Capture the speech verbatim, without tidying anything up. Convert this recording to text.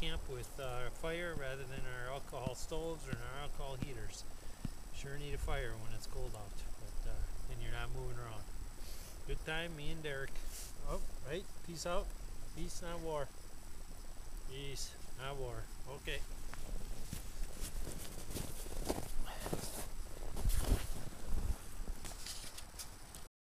camp with uh, fire rather than our alcohol stoves or our alcohol heaters. Sure need a fire when it's cold out, but uh, and you're not moving around. Good time, me and Derek. Oh, right. Peace out. Peace, not war. Peace, not war. Okay.